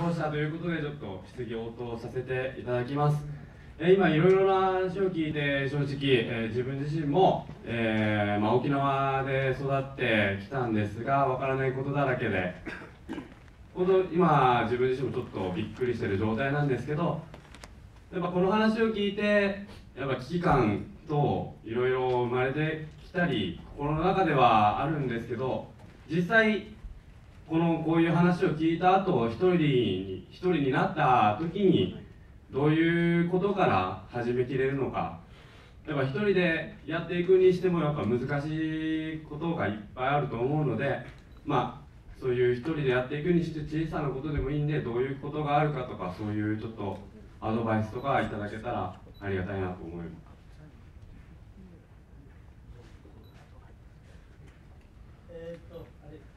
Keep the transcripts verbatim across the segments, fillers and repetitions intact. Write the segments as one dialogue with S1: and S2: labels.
S1: ろしたということで、ちょっと質疑応答させていただきます。え今いろいろな話を聞いて、正直、えー、自分自身も、えーまあ、沖縄で育ってきたんですが、わからないことだらけで、本当今自分自身もちょっとびっくりしている状態なんですけど、やっぱこの話を聞いて、やっぱ危機感といろいろ生まれてきたり、心の中ではあるんですけど、実際このこういう話を聞いた後、一人に一人になった時にどういうことから始めきれるのか。やっぱ一人でやっていくにしてもやっぱ難しいことがいっぱいあると思うので、まあそういう一人でやっていくにして小さなことでもいいんで、どういうことがあるかとか、そういうちょっとアドバイスとかいただけたらありがたいなと思います。
S2: えー、っと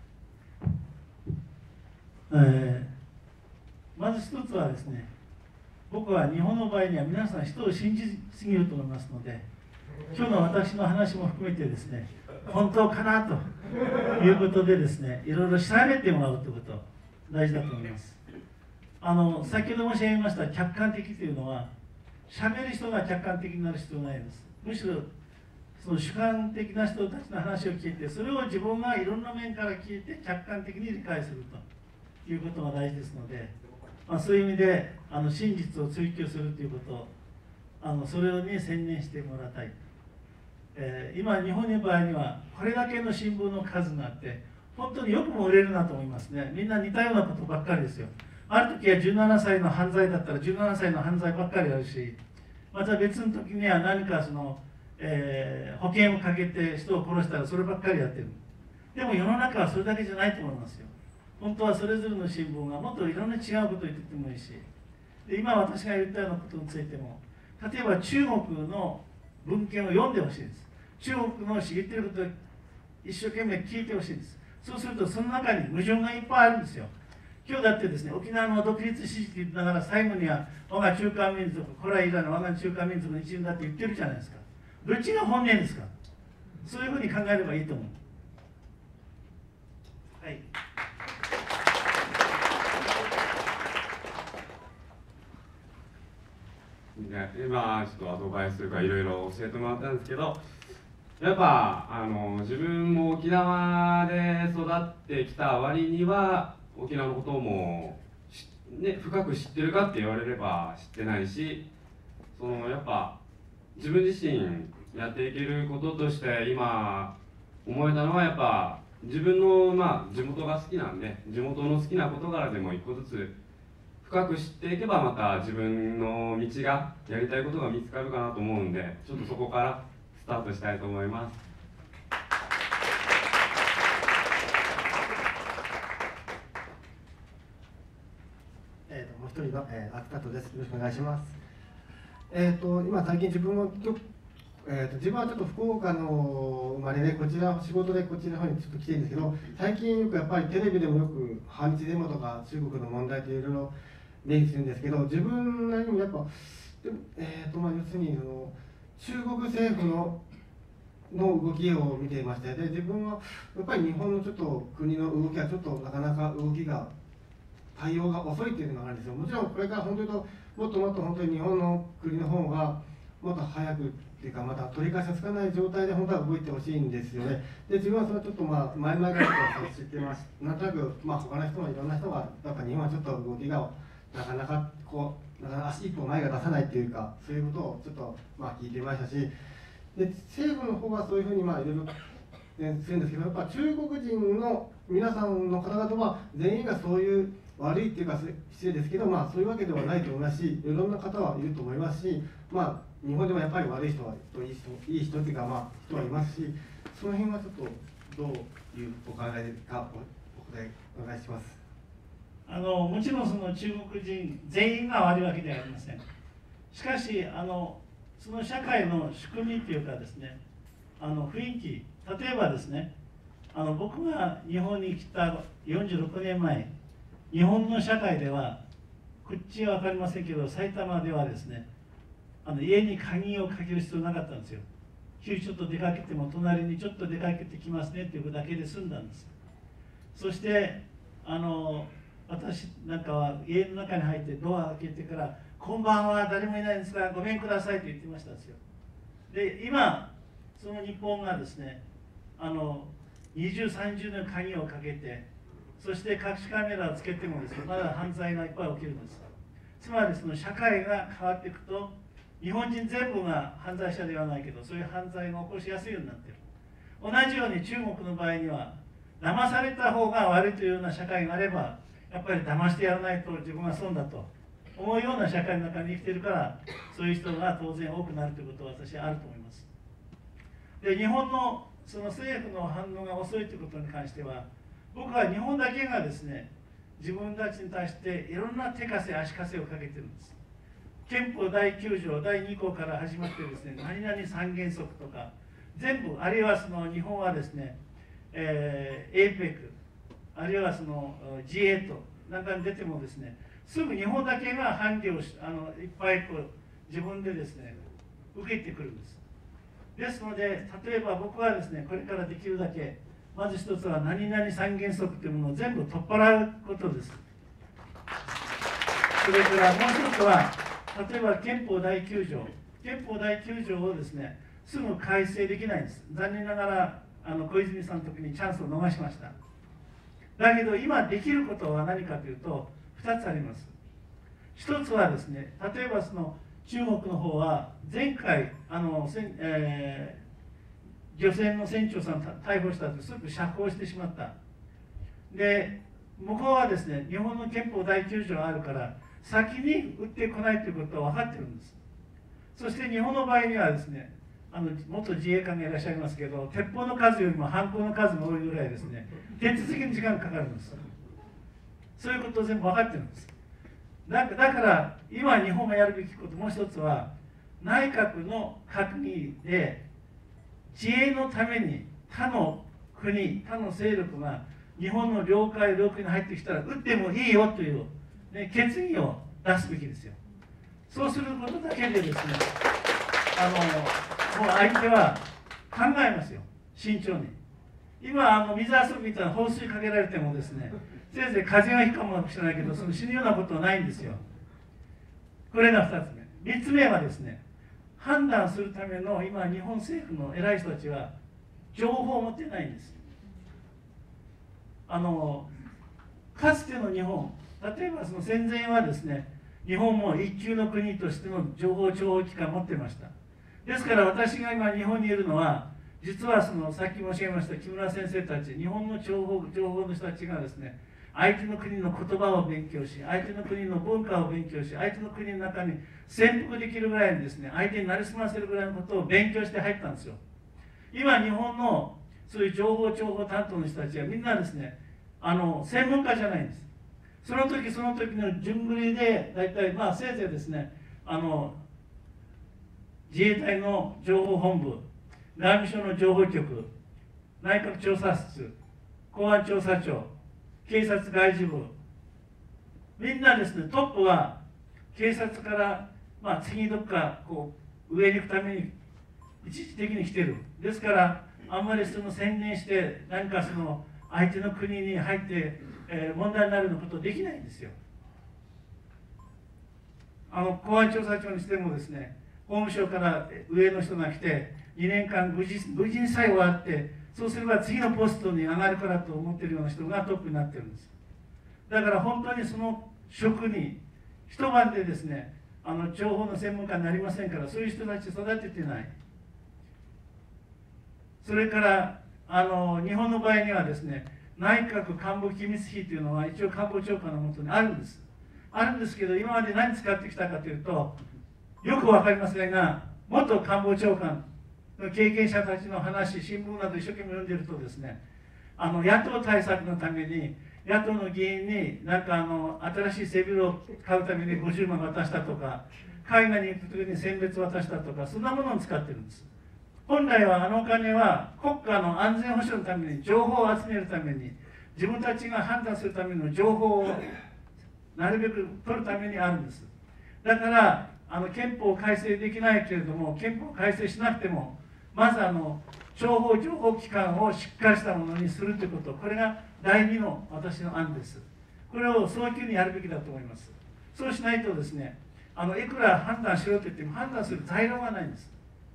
S2: あれえー、まず一つはですね、僕は日本の場合には皆さん人を信じすぎると思いますので、今日の私の話も含めてですね、本当かなということでですね、いろいろ調べてもらうということ大事だと思います。あの先ほど申し上げました客観的というのは、喋る人が客観的になる必要ないです。むしろその主観的な人たちの話を聞いて、それを自分がいろんな面から聞いて客観的に理解するということが大事ですので、まあ、そういう意味であの真実を追求するということ、あのそれに専念してもらいたい。えー、今日本の場合にはこれだけの新聞の数があって、本当によくも売れるなと思いますね。みんな似たようなことばっかりですよ。ある時はじゅうななさいの犯罪だったらじゅうななさいの犯罪ばっかりあるし、また別の時には何かその、えー、保険をかけて人を殺したらそればっかりやってる。でも世の中はそれだけじゃないと思いますよ。本当はそれぞれの新聞がもっといろんな違うことを言っててもいいし、で今私が言ったようなことについても、例えば中国の文献を読んでほしいです。中国の言ってることを一生懸命聞いてほしいです。そうするとその中に矛盾がいっぱいあるんですよ。今日だってですね、沖縄の独立支持って言いながら最後には我が中華民族、古来以来の我が中華民族の一員だって言ってるじゃないですか。どっちが本音ですか。そういうふうに考えればいいと思う。はい。
S1: 今ちょっとアドバイスというかいろいろ教えてもらったんですけど、やっぱあの自分も沖縄で育ってきた割には沖縄のことも、ね、深く知ってるかって言われれば知ってないし、そのやっぱ自分自身やっていけることとして今思えたのは、やっぱ自分の、まあ、地元が好きなんで、地元の好きな事柄でも一個ずつ深く知っていけば、また自分の道がやりたいことが見つかるかなと思うんで、ちょっとそこからスタートしたいと思います。
S3: えーともう一人の、えー、アクタトです。よろしくお願いします。えーと今最近自分もえー、と自分はちょっと福岡の生まれで、こちら仕事でこっちの方にちょっと来てるんですけど、最近よくやっぱりテレビでもよく反日デモとか中国の問題っていろいろ目にするんですけど、自分なりにもやっぱ、えーとまあ、要するにその中国政府のの動きを見ていまして、で自分はやっぱり日本のちょっと国の動きはちょっとなかなか動きが対応が遅いっていうのがあるんですよ。もちろんこれから本当にもっともっと本当に日本の国の方がもっと早くっていうか、また取り返しがつかない状態で本当は動いてほしいんですよね。で自分はそれはちょっとまあ前々から知ってます。なんとなくまあ他の人もいろんな人がやっぱ日本はちょっと動きがなかなかこうなかなか足一歩前が出さないっていうか、そういうことをちょっとまあ聞いてましたし、で政府の方はそういうふうにまあいろいろするんですけど、やっぱ中国人の皆さんの方々は全員がそういう悪いっていうか失礼ですけど、まあそういうわけではないと思いますし、いろんな方はいると思いますし、まあ日本でもやっぱり悪い人はいい人いい人っていうかまあ人はいますし、その辺はちょっとどういうお考えかお答えお願いします。
S2: あのもちろんその中国人全員が悪いわけではありません。しかしあのその社会の仕組みというかですね、あの雰囲気、例えばですね、あの僕が日本に来たよんじゅうろくねんまえ、日本の社会ではこっちは分かりませんけど、埼玉ではですね、あの家に鍵をかける必要なかったんですよ。昼ちょっと出かけても隣にちょっと出かけてきますねっていうだけで済んだんです。そしてあの私なんかは家の中に入ってドア開けてから「こんばんは、誰もいないんですがごめんください」と言ってましたんですよ。で今その日本がですね、あの二重三重の鍵をかけて、そして隠しカメラをつけてもですね、まだ犯罪がいっぱい起きるんです。つまりその社会が変わっていくと、日本人全部が犯罪者ではないけど、そういう犯罪が起こしやすいようになっている。同じように中国の場合には、騙された方が悪いというような社会があれば、やっぱり騙してやらないと自分が損だと思うような社会の中に生きているから、そういう人が当然多くなるということは私はあると思います。で、日本のその政府の反応が遅いということに関しては、僕は日本だけがですね、自分たちに対していろんな手かせ足かせをかけてるんです。憲法だいきゅう条だいに項から始まってですね、何々三原則とか全部、あるいはその日本はですね、えー、エーペック あるいはその ジーエイト なんかに出てもですね、すぐ日本だけが判例をあのいっぱいこう自分でですね受けてくるんです。ですので、例えば僕はですね、これからできるだけまず一つは何々三原則というものを全部取っ払うことです。それからもう一つは、例えば憲法だいきゅう条憲法だいきゅう条をですねすぐ改正できないんです。残念ながらあの小泉さんの時にチャンスを逃しました。だけど今できることは何かというとふたつあります。ひとつはですね、例えばその中国の方は前回あの、えー、漁船の船長さんを逮捕したとすぐ釈放してしまった。で向こうはですね、日本の憲法だいきゅう条があるから先に撃ってこないということは分かってるんです。そして日本の場合にはですね、あの元自衛官がいらっしゃいますけど、鉄砲の数よりも犯行の数が多いぐらいですね、手続きに時間がかかるんです。そういうことを全部分かってるんです。だだから今日本がやるべきこともう一つは、内閣の閣議で自衛のために他の国他の勢力が日本の領海領空に入ってきたら撃ってもいいよという、ね、決議を出すべきですよ。そうすることだけでですね、あのもう相手は考えますよ、慎重に。今あの水遊びみたいな放水かけられてもですね、せいぜい風邪がひくかもしれないけど、その死ぬようなことはないんですよ。これがふたつめ。みっつめはですね、判断するための今日本政府の偉い人たちは情報を持ってないんです。あのかつての日本、例えばその戦前はですね、日本も一級の国としての情報諜報機関を持ってました。ですから私が今日本にいるのは、実はそのさっき申し上げました木村先生たち、日本の情報情報の人たちがですね、相手の国の言葉を勉強し、相手の国の文化を勉強し、相手の国の中に潜伏できるぐらいにですね、相手になりすませるぐらいのことを勉強して入ったんですよ。今日本のそういう情報諜報担当の人たちはみんなですね、あの専門家じゃないんです。その時その時の順繰りで大体まあせいぜいですね、あの自衛隊の情報本部、外務省の情報局、内閣調査室、公安調査庁、警察外事部、みんなですね、トップは警察から、まあ、次どっかこう上に行くために一時的に来てる。ですからあんまりその専念して何かその相手の国に入って、えー、問題になるようなことできないんですよ。あの公安調査庁にしてもですね、法務省から上の人が来てにねんかん無事無事にさえ終わって、そうすれば次のポストに上がるからと思っているような人がトップになってるんです。だから本当にその職に一晩でですね、あの情報の専門家になりませんから、そういう人たち育ててない。それからあの日本の場合にはですね、内閣官房機密費というのは一応官房長官のもとにあるんです。あるんですけど、今まで何使ってきたかというと、よく分かりませんが、元官房長官の経験者たちの話、新聞など一生懸命読んでいるとですね、あの野党対策のために野党の議員になんかあの新しい背広を買うためにごじゅうまん渡したとか、海外に行く時に選別渡したとか、そんなものを使ってるんです。本来はあのお金は国家の安全保障のために、情報を集めるために、自分たちが判断するための情報をなるべく取るためにあるんです。だからあの憲法改正できないけれども、憲法改正しなくてもまずあの諜報情報機関をしっかりしたものにするということ、これがだいにの私の案です。 これを早急にやるべきだと思います。そうしないとですね、あのいくら判断しろと言っても判断する材料がないんです。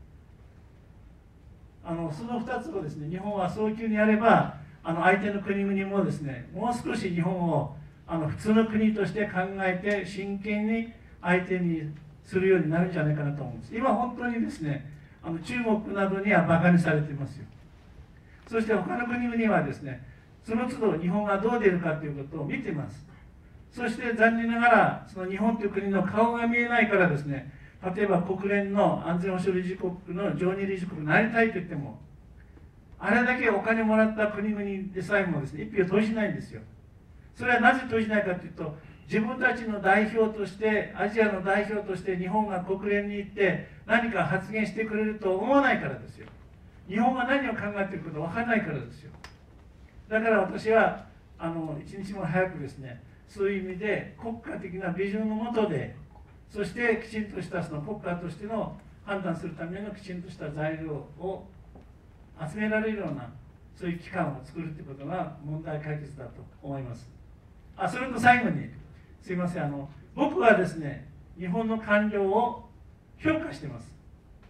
S2: あのそのふたつをですね、日本は早急にやれば、あの相手の国々もですね、もう少し日本をあの普通の国として考えて真剣に相手にするようになるんじゃないかなと思うんです。今本当にですね、あの中国などにはバカにされていますよ。そして他の国々はですね、その都度日本がどう出るかということを見ています。そして残念ながらその日本という国の顔が見えないからですね、例えば国連の安全保障理事国の常任理事国になりたいと言っても、あれだけお金もらった国々でさえもですね、一票投じないんですよ。それはなぜ投じないかというと、自分たちの代表として、アジアの代表として日本が国連に行って何か発言してくれると思わないからですよ。日本が何を考えているか分からないからですよ。だから私はあの一日も早くですね、そういう意味で国家的なビジョンのもとで、そしてきちんとしたその国家としての判断するためのきちんとした材料を集められるようなそういう機関を作るということが問題解決だと思います。あ、それと最後に、すいません、あの僕はですね、日本の官僚を評価しています。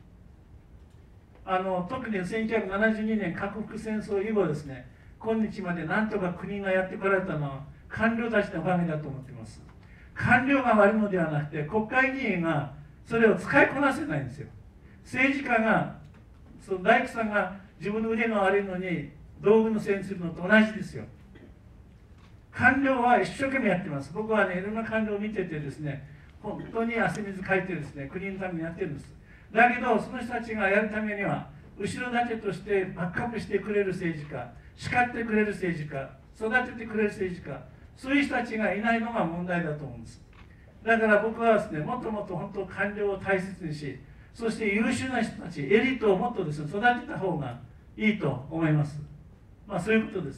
S2: あの特にせんきゅうひゃくななじゅうにねん核福戦争以後ですね、今日までなんとか国がやってこられたのは官僚たちのおかげだと思っています。官僚が悪いのではなくて、国会議員がそれを使いこなせないんですよ。政治家が、その大工さんが自分の腕が悪いのに道具のせいにするのと同じですよ。官僚は一生懸命やってます。僕はね、いろんな官僚を見ててですね、本当に汗水かいてですね、国のためにやってるんです。だけど、その人たちがやるためには、後ろ盾としてバックアップしてくれる政治家、叱ってくれる政治家、育ててくれる政治家、そういう人たちがいないのが問題だと思うんです。だから僕はですね、もっともっと本当官僚を大切にし、そして優秀な人たち、エリートをもっとですね、育てた方がいいと思います。まあそういうことです。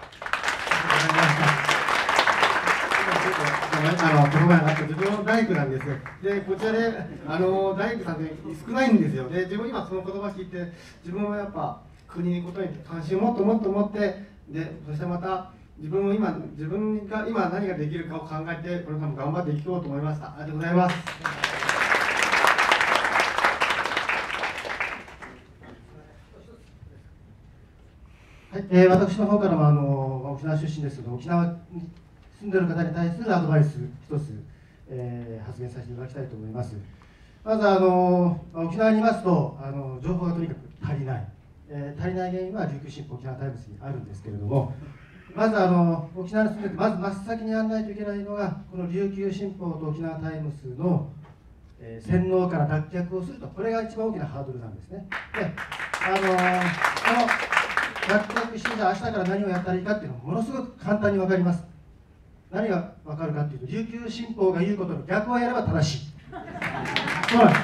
S3: あのこの前あった自分の大工なんですよ。でこちらであの大工さんで少ないんですよ。で自分今その言葉聞いて、自分はやっぱ国のことに関心をもっともっと持って、でそしてまた自分も今自分が今何ができるかを考えて、これからも頑張っていこうと思いました。ありがとうございます。はい、えー、私の方からもあの沖縄出身ですけど、沖縄に住んでいる方に対するアドバイス一つ、えー、発言させていただきたいと思います。まずあの沖縄にいますとあの情報がとにかく足りない、えー、足りない原因は琉球新報沖縄タイムズにあるんですけれども、まずあの沖縄に住んでてまず真っ先にやらないといけないのが、この琉球新報と沖縄タイムズの、えー、洗脳から脱却をすると、これが一番大きなハードルなんですね。であのこの脱却して、じゃあ明日から何をやったらいいかっていうのはものすごく簡単に分かります。何が分かるかっていうと、琉球新報が言うことの逆をやれば正しい。そうなんです。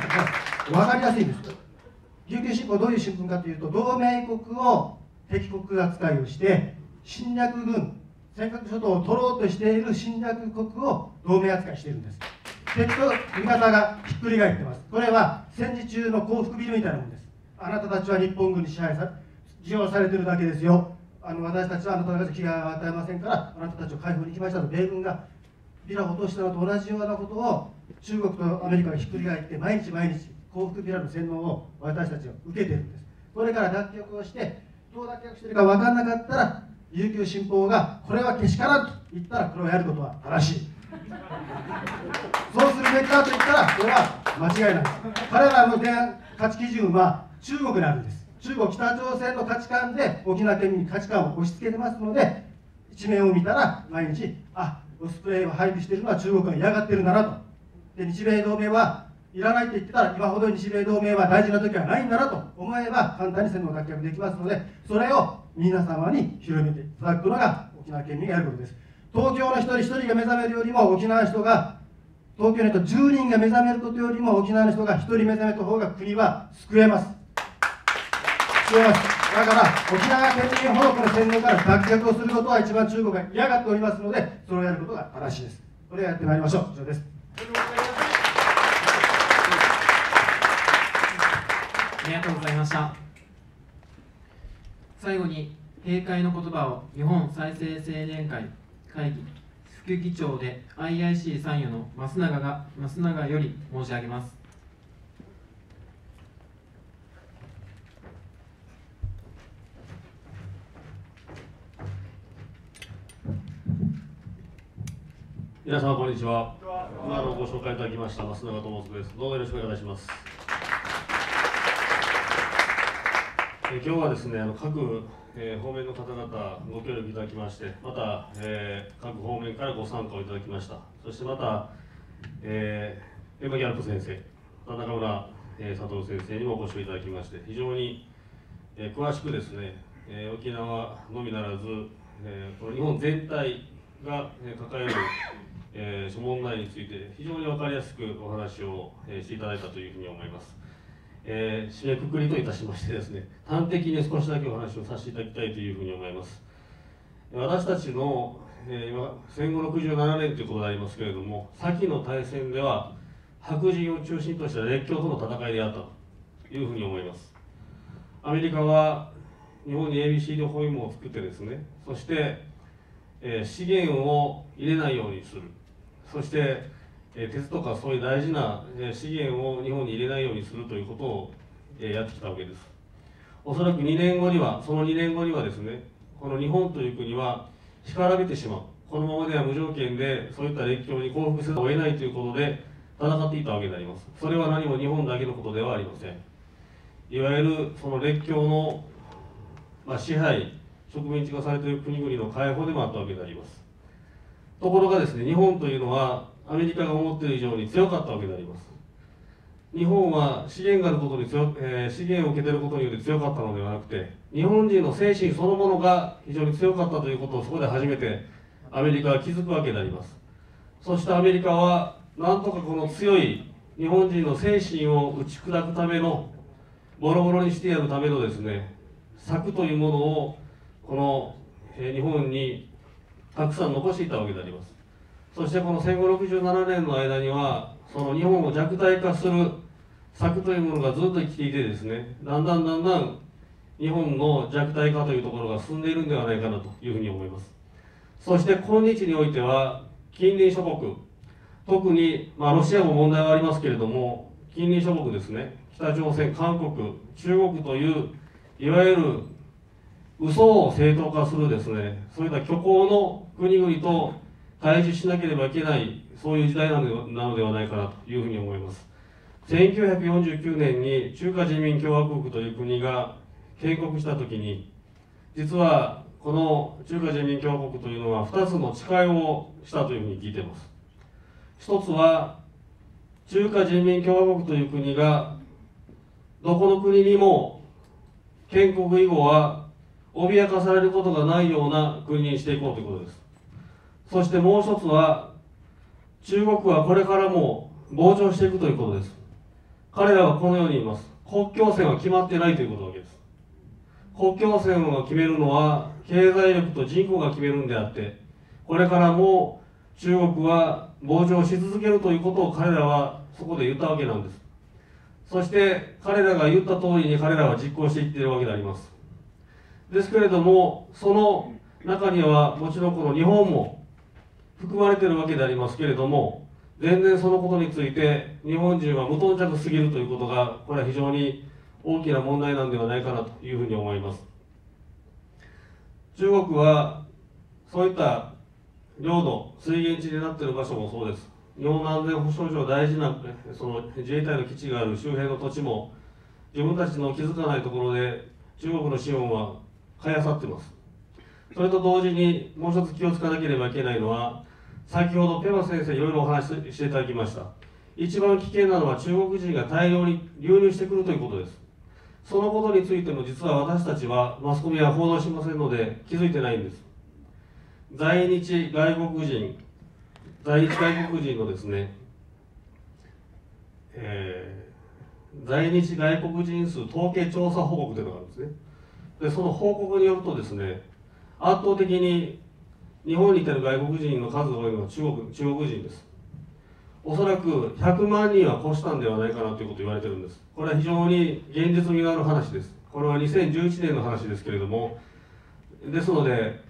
S3: 分かりやすいんです。琉球新報どういう新聞かというと、同盟国を敵国扱いをして侵略軍、尖閣諸島を取ろうとしている侵略国を同盟扱いしているんです。敵と味方がひっくり返ってます。これは戦時中の降伏ビルみたいなもんです。あなたたちは日本軍に支配され使用されてるだけですよ。あの私たちはあなた方に危害を与えませんから、あなたたちを解放に行きましたと、米軍がビラを落としたのと同じようなことを中国とアメリカがひっくり返って毎日毎日降伏ビラの洗脳を私たちは受けてるんです。これから脱却をして、どう脱却してるか分からなかったら、琉球新報がこれはけしからんと言ったら、これをやることは正しい。そうするべきだと言ったら、これは間違いない。彼らの価値基準は中国にあるんです。中国、北朝鮮の価値観で沖縄県民に価値観を押し付けてますので、一面を見たら毎日、あ、オスプレイを配備しているのは中国が嫌がってるんだなと。で、日米同盟はいらないと言ってたら、今ほど日米同盟は大事な時はないんだなと思えば、簡単に洗脳脱却できますので、それを皆様に広めていただくのが沖縄県民がやることです。東京の一人一人が目覚めるよりも、沖縄の人が、東京の人じゅうにんが目覚めることよりも、沖縄の人がひとり目覚めた方が国は救えます。救えます。だから沖縄県民ほどこの洗脳から脱却をすることは一番中国が嫌がっておりますので、それをやることが正しいです。これをやってまいりましょう。以上です。
S4: ありがとうございました。最後に閉会の言葉を日本再生青年会会議副議長で アイアイシー 参与の増永が増永より申し上げます。
S5: 皆様こんにちは。今のご紹介いただきました増永智之です。どうもよろしくお願いします。え今日はですね、あの各、えー、方面の方々ご協力いただきまして、また、えー、各方面からご参加をいただきました。そしてまた、えー、エマ・ギャロップ先生、中村、えー、佐藤先生にもご視聴いただきまして、非常に、えー、詳しくですね、えー、沖縄のみならず、えー、この日本全体が、えー、抱えるえー、諸問題について非常に分かりやすくお話を、えー、していただいたというふうに思います、えー、締めくくりといたしましてですね、端的に少しだけお話をさせていただきたいというふうに思います。私たちの、えー、今戦後ろくじゅうななねんということでありますけれども、先の大戦では白人を中心とした列強との戦いであったというふうに思います。アメリカは日本に エービーシーディー 包囲網を作ってですね、そして、えー、資源を入れないようにする、そして、えー、鉄とかそういう大事な、えー、資源を日本に入れないようにするということを、えー、やってきたわけです。おそらくにねんごには、そのにねんごにはですね、この日本という国は干からびてしまう、このままでは無条件でそういった列強に降伏せざるを得ないということで戦っていたわけであります。それは何も日本だけのことではありません。いわゆるその列強の、まあ、支配、植民地化されている国々の解放でもあったわけであります。ところがですね、日本というのはアメリカが思っている以上に強かったわけであります。日本は資源があることに強、えー、資源を受けていることによって強かったのではなくて、日本人の精神そのものが非常に強かったということをそこで初めてアメリカは気づくわけであります。そしてアメリカはなんとかこの強い日本人の精神を打ち砕くための、ボロボロにしてやるためのですね、策というものをこの、えー、日本にたくさん残していたわけであります。そしてこの戦後ろくじゅうななねんの間には、その日本を弱体化する策というものがずっと生きていてですね、だんだんだんだん日本の弱体化というところが進んでいるんではないかなというふうに思います。そして今日においては、近隣諸国、特に、まあ、ロシアも問題はありますけれども、近隣諸国ですね、北朝鮮、韓国、中国という、いわゆる嘘を正当化するですね、そういった虚構の国々と対峙しなければいけない、そういう時代なのでなのではないかなというふうに思います。せんきゅうひゃくよんじゅうきゅうねんに中華人民共和国という国が建国したときに、実はこの中華人民共和国というのはふたつの誓いをしたというふうに聞いています。一つは、中華人民共和国という国がどこの国にも建国以後は脅かされることがないような国にしていこうということです。そしてもう一つは、中国はこれからも膨張していくということです。彼らはこのように言います。国境線は決まってないということです。国境線を決めるのは経済力と人口が決めるんであって、これからも中国は膨張し続けるということを彼らはそこで言ったわけなんです。そして彼らが言った通りに彼らは実行していっているわけであります。ですけれども、その中にはもちろんこの日本も含まれているわけでありますけれども、全然そのことについて日本人は無頓着すぎるということが、これは非常に大きな問題なんではないかなというふうに思います。中国はそういった領土、水源地になっている場所もそうです。日本の安全保障上大事なその自衛隊の基地がある周辺の土地も、自分たちの気づかないところで中国の資本は買い漁っています。それと同時にもう一つ気をつかなければいけないのは、先ほどペマ先生いろいろお話ししていただきました。一番危険なのは中国人が大量に流入してくるということです。そのことについても実は私たちはマスコミは報道しませんので気づいてないんです。在日外国人、在日外国人のですね、えー、在日外国人数統計調査報告というのがあるんですね。で、その報告によるとですね、圧倒的に日本にいてる外国人の数が多いのは中国、中国人です。おそらくひゃくまんにんは越したんではないかなということを言われてるんです。これは非常に現実味のある話です。これはにせんじゅういちねんの話ですけれども、ですので、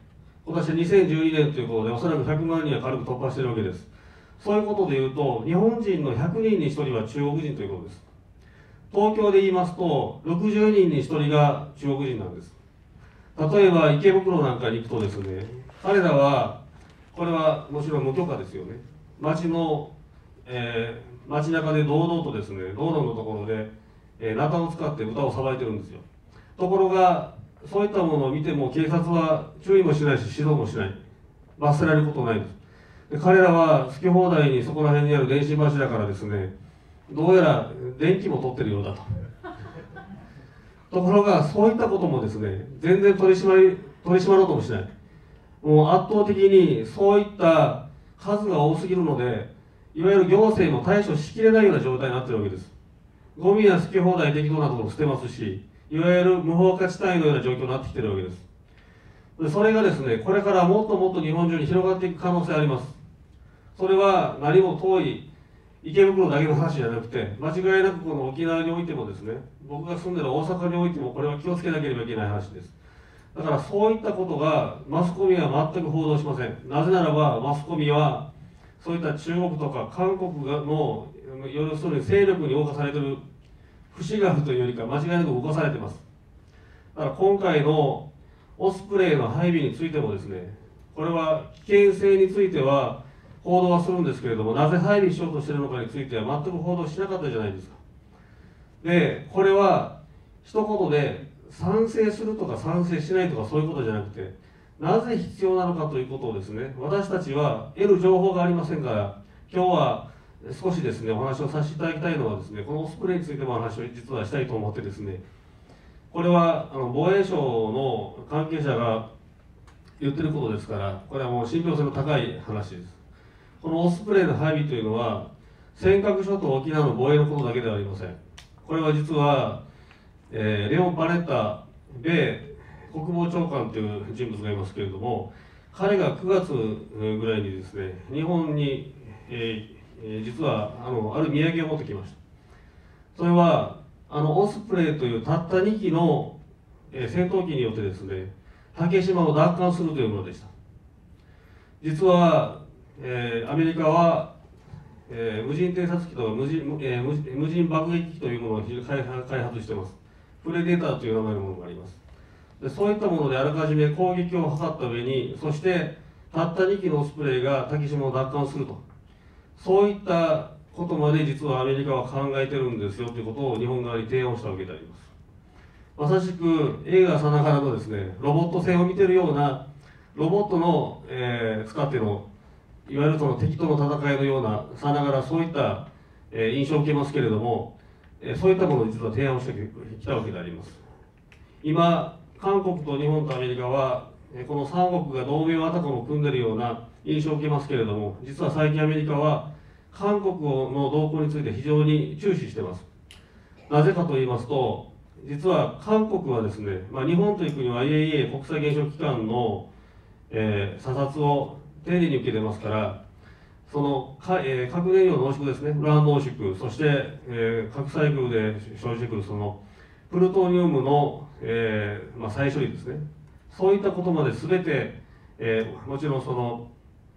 S5: 今年はにせんじゅうにねんということで、おそらくひゃくまんにんは軽く突破しているわけです。そういうことでいうと、日本人のひゃくにんにひとりは中国人ということです。東京で言いますと、ろくじゅうにんにひとりが中国人なんです。例えば池袋なんかに行くとですね、彼らは、これはもちろん無許可ですよね。街の、えー、街中で堂々とですね、道路のところで、えー、ナタを使って歌をさばいてるんですよ。ところが、そういったものを見ても警察は注意もしないし指導もしない。罰せられることないです。で彼らは好き放題にそこら辺にある電信柱からですね、どうやら電気も取ってるようだと。ところがそういったこともですね、全然取り締まり取り締まろうともしない。もう圧倒的にそういった数が多すぎるので、いわゆる行政も対処しきれないような状態になっているわけです。ゴミは好き放題適当なところを捨てますし、いわゆる無法化地帯のような状況になってきているわけです。でそれがですね、これからもっともっと日本中に広がっていく可能性あります。それは何も遠い池袋だけの話じゃなくて、間違いなくこの沖縄においてもですね、僕が住んでる大阪においてもこれは気をつけなければいけない話です。だからそういったことがマスコミは全く報道しません。なぜならばマスコミはそういった中国とか韓国の要するに勢力に動かされている節があるというよりか間違いなく動かされています。だから今回のオスプレイの配備についてもですね、これは危険性については報道はするんですけれども、なぜ配備しようとしているのかについては全く報道しなかったじゃないですか。で、これは一言で賛成するとか賛成しないとかそういうことじゃなくて、なぜ必要なのかということをですね、私たちは得る情報がありませんから、今日は少しですね、お話をさせていただきたいのはですね、このオスプレイについてもお話を実はしたいと思ってですね、これはあの防衛省の関係者が言ってることですから、これはもう信憑性の高い話です。このオスプレイの配備というのは、尖閣諸島沖縄の防衛のことだけではありません。これは実は、えー、レオン・パネッタ米国防長官という人物がいますけれども、彼がくがつぐらいにですね、日本に、えー、実はあのある土産を持ってきました。それはあのオスプレイというたったにきの、えー、戦闘機によってですね、竹島を奪還するというものでした。実は、えー、アメリカは、えー、無人偵察機と無人、えー、無人無人爆撃機というものを開発しています。プレデターという名前のものがあります。でそういったものであらかじめ攻撃を図った上に、そしてたったにきのオスプレイが竹島を奪還すると、そういったことまで実はアメリカは考えてるんですよということを日本側に提案をしたわけであります。まさしく映画さながらのですね、ロボット戦を見てるようなロボットの、えー、使ってのいわゆるその敵との戦いのようなさながらそういった、えー、印象を受けますけれども、えー、そういったものを実は提案をしてきたわけであります。今韓国と日本とアメリカはこの三国が同盟をあたかも組んでいるような印象を受けますけれども、実は最近アメリカは韓国の動向について非常に注視しています。なぜかと言いますと、実は韓国はですね、まあ、日本という国は アイエーイーエー 国際原子力機関の、えー、査察を丁寧に受けてますから、そのか、えー、核燃料の濃縮ですね、ウラン濃縮、そして、えー、核細工で生じてくるそのプルトニウムの、えーまあ、再処理ですね、そういったことまで全て、えー、もちろんその、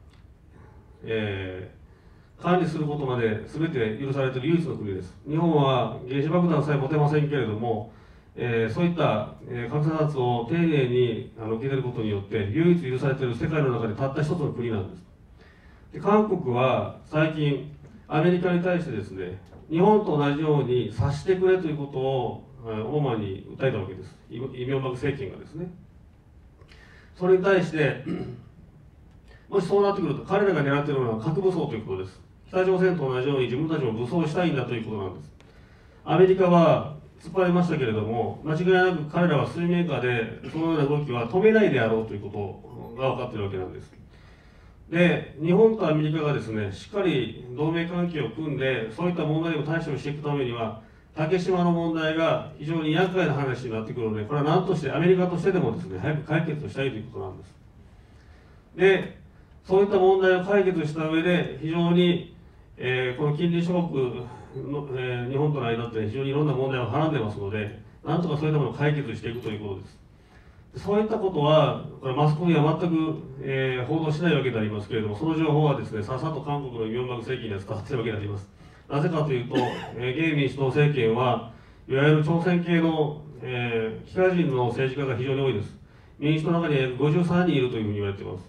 S5: えー、管理することまで全て許されている唯一の国です。日本は原子爆弾さえ持てませんけれども、えー、そういった、えー、核査察を丁寧にあの受けていることによって唯一許されている世界の中でたった一つの国なんです。で韓国は最近アメリカに対してですね、日本と同じように察してくれということを主に訴えたわけです。イ・ミョンバク政権がですね。それに対してもしそうなってくると、彼らが狙っているのは核武装ということです。北朝鮮と同じように自分たちも武装したいんだということなんです。アメリカは突っ張りましたけれども、間違いなく彼らは水面下でそのような動きは止めないであろうということが分かっているわけなんです。で、日本とアメリカがですね、しっかり同盟関係を組んで、そういった問題にも対処していくためには、竹島の問題が非常に厄介な話になってくるので、これは何としてアメリカとしてでもですね、早く解決をしたいということなんです。で、そういった問題を解決した上で、非常に、えー、この近隣諸国の、えー、日本との間って非常にいろんな問題をはらんでますので、なんとかそういったものを解決していくということです。 そういったことは、これマスコミは全く、えー報道しないわけでありますけれども、その情報はですね、さっさと韓国のイ・ミョンバク政権には伝わっているわけであります。なぜかというと、えー、ゲイ民主党政権は、いわゆる朝鮮系の、えー、非華人の政治家が非常に多いです。民主党の中に約ごじゅうさんにんいるというふうに言われています。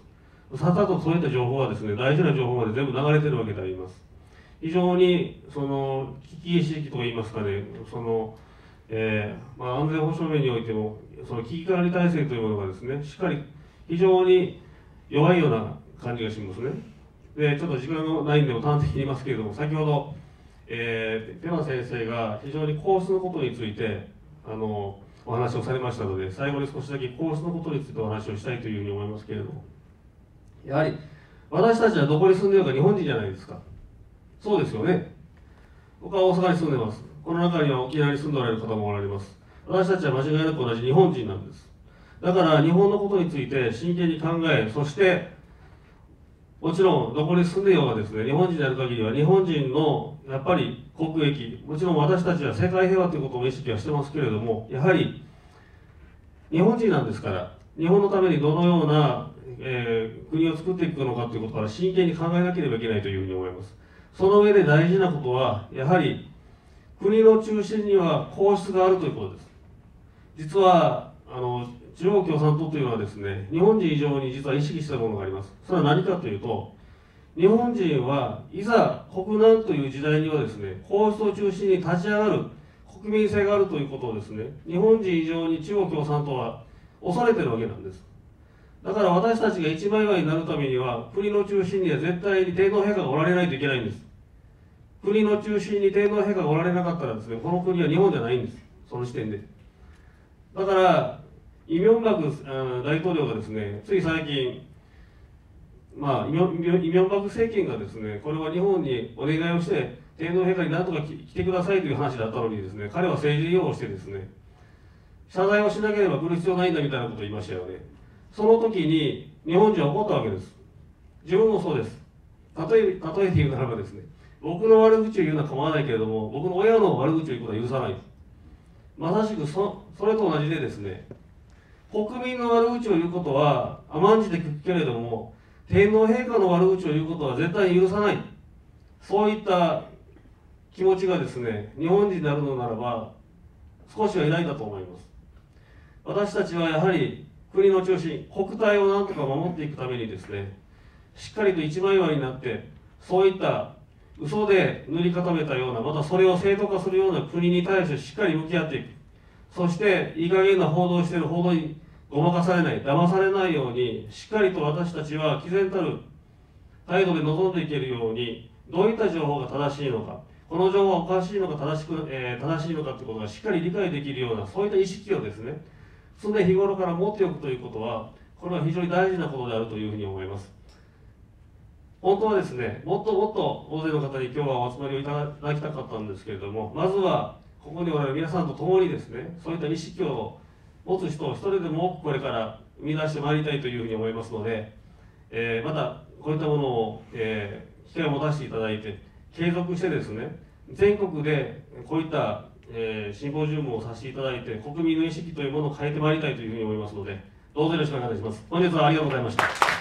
S5: さっさとそういった情報はですね、大事な情報まで全部流れているわけであります。非常にその危機意識といいますかね、そのえーまあ、安全保障面においても、その危機管理体制というものがですね、しっかり非常に弱いような感じがしますね。で、ちょっと時間がないんでも端的に言いますけれども、先ほど、えー、ペナ先生が非常に皇室のことについてあのお話をされましたので、最後に少しだけ皇室のことについてお話をしたいというふうに思いますけれども、やはり私たちはどこに住んでいるか日本人じゃないですか。そうですよね。僕は大阪に住んでます。この中には沖縄に住んでおられる方もおられます。私たちは間違いなく同じ日本人なんです。だから日本のことについて真剣に考え、そしてもちろんどこに住んでいようがですね、日本人である限りは日本人のやっぱり国益、もちろん私たちは世界平和ということを意識はしてますけれども、やはり日本人なんですから、日本のためにどのような、えー国を作っていくのかということから真剣に考えなければいけないというふうに思います。その上で大事なことは、やはり国の中心には皇室があるということです。実はあの中国共産党というのはですね、日本人以上に実は意識したものがあります。それは何かというと、日本人はいざ国難という時代にはですね、皇室を中心に立ち上がる国民性があるということをですね、日本人以上に中国共産党は恐れているわけなんです。だから私たちが一枚岩になるためには、国の中心には絶対に天皇陛下がおられないといけないんです。国の中心に天皇陛下がおられなかったらですね、この国は日本じゃないんです。その時点で。だから、イ・ミョンバク大統領がですね、つい最近、まあ、イ・ミョンイミョンバク政権がですね、これは日本にお願いをして、天皇陛下になんとか来てくださいという話だったのにですね、彼は政治利用をしてですね、謝罪をしなければ来る必要ないんだみたいなことを言いましたよね。その時に日本人は怒ったわけです。自分もそうです。例え、例えて言うならばですね、僕の悪口を言うのは構わないけれども、僕の親の悪口を言うことは許さない。まさしく そ, それと同じでですね、国民の悪口を言うことは甘んじて聞くけれども、天皇陛下の悪口を言うことは絶対に許さない。そういった気持ちがですね、日本人になるのならば、少しは抱いたと思います。私たちはやはり国の中心、国体をなんとか守っていくためにですね、しっかりと一枚岩になって、そういった嘘で塗り固めたような、またそれを正当化するような国に対してしっかり向き合っていく。そしていい加減な報道をしている報道にごまかされない、騙されないように、しっかりと私たちは毅然たる態度で臨んでいけるように、どういった情報が正しいのか、この情報はおかしいのか正しく、えー、正しいのかということがしっかり理解できるような、そういった意識をですね、常日頃から持っておくということは、これは非常に大事なことであるというふうに思います。本当はですね、もっともっと大勢の方に今日はお集まりをいただきたかったんですけれども、まずはここにおられる皆さんと共にですね、そういった意識を持つ人を一人でも多くこれから生み出してまいりたいというふうに思いますので、えー、またこういったものを、えー、機会を持たせていただいて、継続してですね、全国でこういった、えー、シンポジウムをさせていただいて、国民の意識というものを変えてまいりたいというふうに思いますので、どうぞよろしくお願いいたします。本日はありがとうございました。